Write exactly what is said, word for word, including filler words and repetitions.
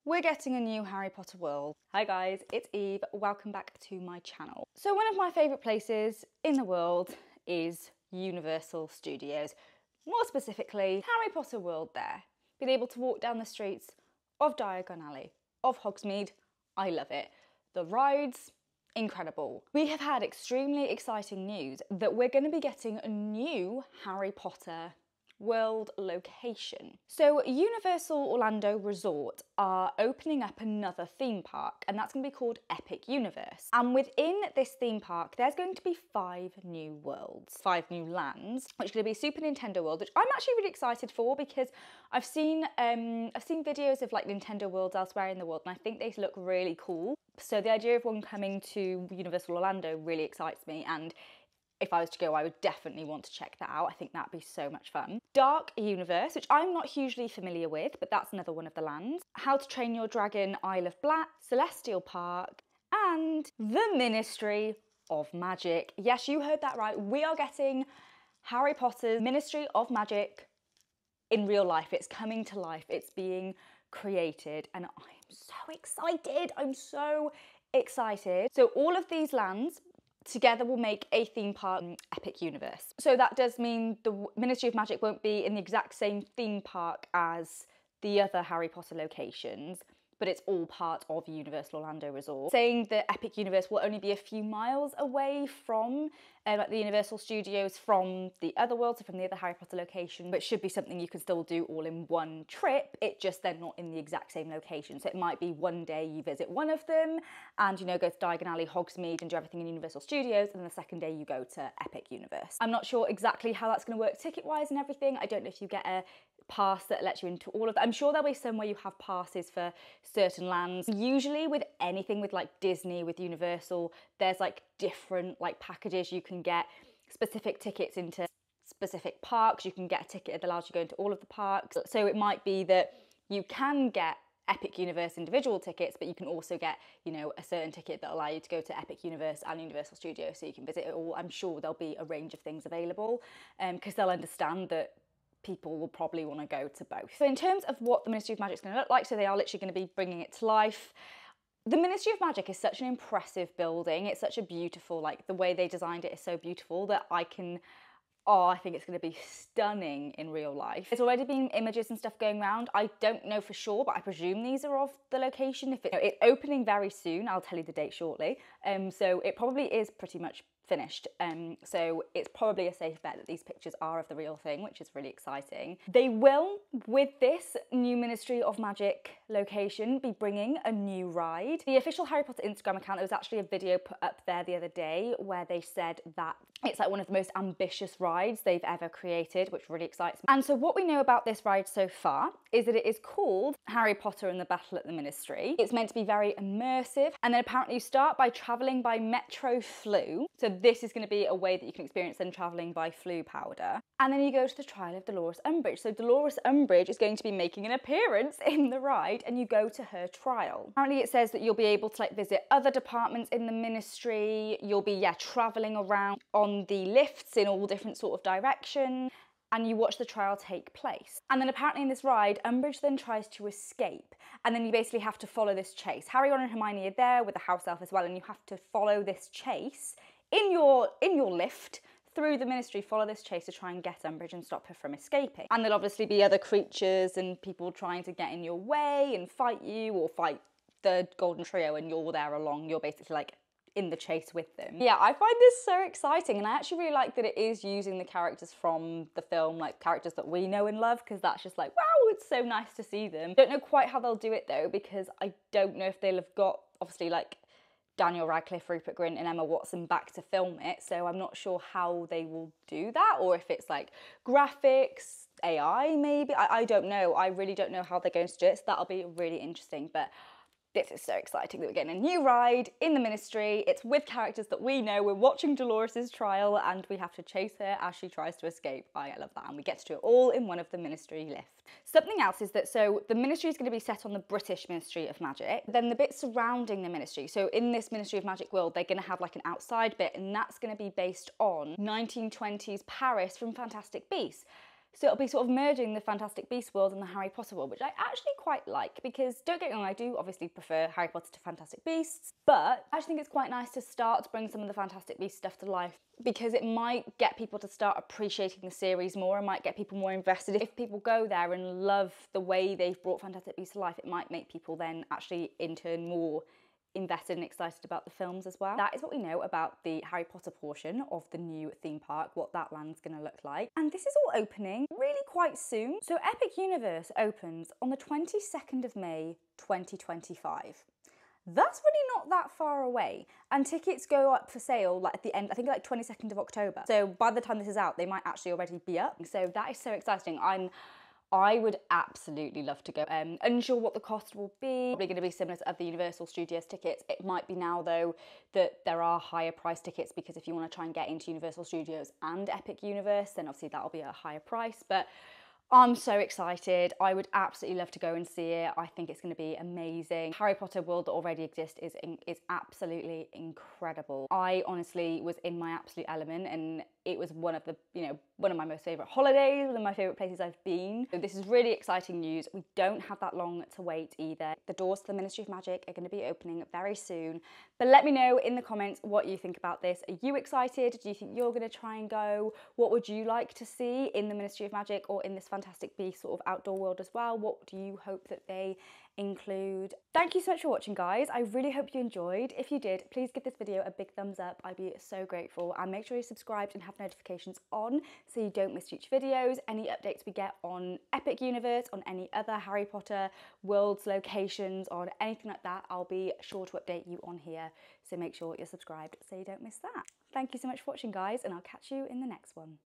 We're getting a new Harry Potter world. Hi guys, it's Eve. Welcome back to my channel. So one of my favourite places in the world is Universal Studios. More specifically, Harry Potter World there. Being able to walk down the streets of Diagon Alley, of Hogsmeade, I love it. The rides, incredible. We have had extremely exciting news that we're going to be getting a new Harry Potter World location. So Universal Orlando Resort are opening up another theme park, and that's going to be called Epic Universe. And within this theme park, there's going to be five new worlds, five new lands, which is going to be Super Nintendo World, which I'm actually really excited for because I've seen um, I've seen videos of like Nintendo worlds elsewhere in the world, and I think they look really cool. So the idea of one coming to Universal Orlando really excites me, and if I was to go, I would definitely want to check that out. I think that'd be so much fun. Dark Universe, which I'm not hugely familiar with, but that's another one of the lands. How to Train Your Dragon Isle of Black, Celestial Park, and the Ministry of Magic. Yes, you heard that right. We are getting Harry Potter's Ministry of Magic in real life. It's coming to life. It's being created, and I'm so excited. I'm so excited. So all of these lands together will make a theme park Epic Universe. So that does mean the Ministry of Magic won't be in the exact same theme park as the other Harry Potter locations, but it's all part of Universal Orlando Resort. Saying that Epic Universe will only be a few miles away from uh, like the Universal Studios from the other worlds, so from the other Harry Potter location, but should be something you can still do all in one trip. It just they're not in the exact same location. So it might be one day you visit one of them and, you know, go to Diagon Alley, Hogsmeade and do everything in Universal Studios, and the second day you go to Epic Universe. I'm not sure exactly how that's going to work ticket-wise and everything. I don't know if you get a pass that lets you into all of that. I'm sure there'll be some where you have passes for certain lands. Usually with anything with like Disney, with Universal, there's like different like packages. You can get specific tickets into specific parks. You can get a ticket that allows you to go into all of the parks. So it might be that you can get Epic Universe individual tickets, but you can also get, you know, a certain ticket that allow you to go to Epic Universe and Universal Studios so you can visit it all. I'm sure there'll be a range of things available because um, they'll understand that people will probably want to go to both. So in terms of what the Ministry of Magic is going to look like, so they are literally going to be bringing it to life. The Ministry of Magic is such an impressive building. It's such a beautiful, like the way they designed it is so beautiful that I can, oh, I think it's going to be stunning in real life. There's already been images and stuff going around. I don't know for sure, but I presume these are of the location. If it, it's opening very soon, I'll tell you the date shortly. Um, so it probably is pretty much finished. Um, so it's probably a safe bet that these pictures are of the real thing, which is really exciting. They will, with this new Ministry of Magic location, be bringing a new ride. The official Harry Potter Instagram account, there was actually a video put up there the other day where they said that it's like one of the most ambitious rides they've ever created, which really excites me. And so what we know about this ride so far is that it is called Harry Potter and the Battle at the Ministry. It's meant to be very immersive, and then apparently you start by travelling by Metro Flu. So this is going to be a way that you can experience them travelling by Floo powder. And then you go to the trial of Dolores Umbridge. So Dolores Umbridge is going to be making an appearance in the ride, and you go to her trial. Apparently it says that you'll be able to like visit other departments in the ministry. You'll be, yeah, travelling around on the lifts in all different sort of directions, and you watch the trial take place. And then apparently in this ride, Umbridge then tries to escape, and then you basically have to follow this chase. Harry, Ron and Hermione are there with the house elf as well, and you have to follow this chase in your in your lift through the ministry, follow this chase to try and get Umbridge and stop her from escaping. And there'll obviously be other creatures and people trying to get in your way and fight you or fight the Golden Trio, and you're there along, you're basically like in the chase with them. Yeah, I find this so exciting, and I actually really like that it is using the characters from the film, like characters that we know and love, because that's just like, wow, it's so nice to see them. Don't know quite how they'll do it though, because I don't know if they'll have got, obviously, like Daniel Radcliffe, Rupert Grint and Emma Watson back to film it, so I'm not sure how they will do that, or if it's like graphics, A I maybe, I, I don't know. I really don't know how they're going to do it, so that'll be really interesting. But this is so exciting that we're getting a new ride in the ministry. It's with characters that we know. We're watching Dolores' trial and we have to chase her as she tries to escape. I love that. And we get to do it all in one of the ministry lifts. Something else is that, so the ministry is going to be set on the British Ministry of Magic. Then the bit surrounding the ministry, so in this Ministry of Magic world, they're going to have like an outside bit, and that's going to be based on nineteen twenties Paris from Fantastic Beasts. So it'll be sort of merging the Fantastic Beasts world and the Harry Potter world, which I actually quite like, because don't get me wrong, I do obviously prefer Harry Potter to Fantastic Beasts, but I actually think it's quite nice to start to bring some of the Fantastic Beasts stuff to life, because it might get people to start appreciating the series more and might get people more invested. If people go there and love the way they've brought Fantastic Beasts to life, it might make people then actually in turn more invested and excited about the films as well. That is what we know about the Harry Potter portion of the new theme park, what that land's gonna look like. And this is all opening really quite soon. So Epic Universe opens on the twenty-second of May, twenty twenty-five. That's really not that far away. And tickets go up for sale like at the end, I think like twenty-second of October. So by the time this is out, they might actually already be up. So that is so exciting. I'm I would absolutely love to go. Um, unsure what the cost will be. Probably going to be similar to other Universal Studios tickets. It might be now though that there are higher price tickets, because if you want to try and get into Universal Studios and Epic Universe, then obviously that'll be a higher price. But I'm so excited. I would absolutely love to go and see it. I think it's going to be amazing. Harry Potter world that already exists is, is absolutely incredible. I honestly was in my absolute element, and it was one of the, you know, one of my most favourite holidays, one of my favourite places I've been. So this is really exciting news. We don't have that long to wait either. The doors to the Ministry of Magic are going to be opening very soon. But let me know in the comments what you think about this. Are you excited? Do you think you're going to try and go? What would you like to see in the Ministry of Magic or in this Fantastic Beasts sort of outdoor world as well? What do you hope that they include? Thank you so much for watching, guys. I really hope you enjoyed. If you did, please give this video a big thumbs up. I'd be so grateful, and make sure you're subscribed and have notifications on so you don't miss future videos. Any updates we get on Epic Universe, on any other Harry Potter worlds, locations, on anything like that, I'll be sure to update you on here. So make sure you're subscribed so you don't miss that. Thank you so much for watching, guys, and I'll catch you in the next one.